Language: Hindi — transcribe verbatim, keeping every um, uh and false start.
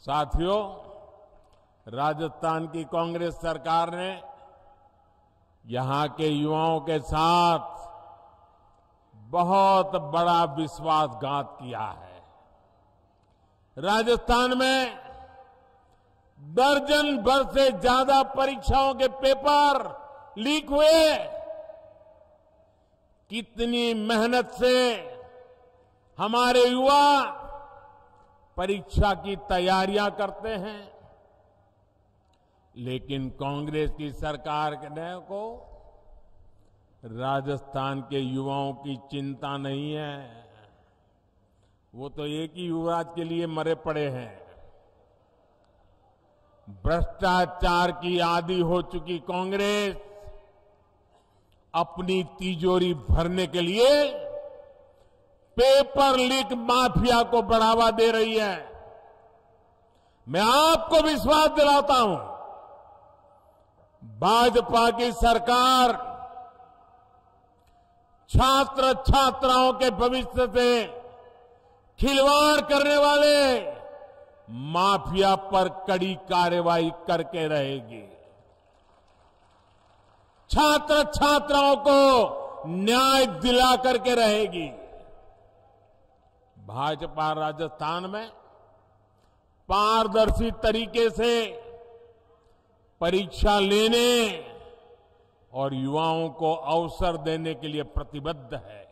साथियों, राजस्थान की कांग्रेस सरकार ने यहां के युवाओं के साथ बहुत बड़ा विश्वासघात किया है। राजस्थान में दर्जन भर से ज्यादा परीक्षाओं के पेपर लीक हुए। कितनी मेहनत से हमारे युवा परीक्षा की तैयारियां करते हैं, लेकिन कांग्रेस की सरकार ने को राजस्थान के युवाओं की चिंता नहीं है। वो तो एक ही युवराज के लिए मरे पड़े हैं। भ्रष्टाचार की आदी हो चुकी कांग्रेस अपनी तिजोरी भरने के लिए पेपर लीक माफिया को बढ़ावा दे रही है। मैं आपको विश्वास दिलाता हूं, भाजपा की सरकार छात्र छात्राओं के भविष्य से खिलवाड़ करने वाले माफिया पर कड़ी कार्रवाई करके रहेगी। छात्र छात्राओं को न्याय दिला करके रहेगी। भाजपा राजस्थान में पारदर्शी तरीके से परीक्षा लेने और युवाओं को अवसर देने के लिए प्रतिबद्ध है।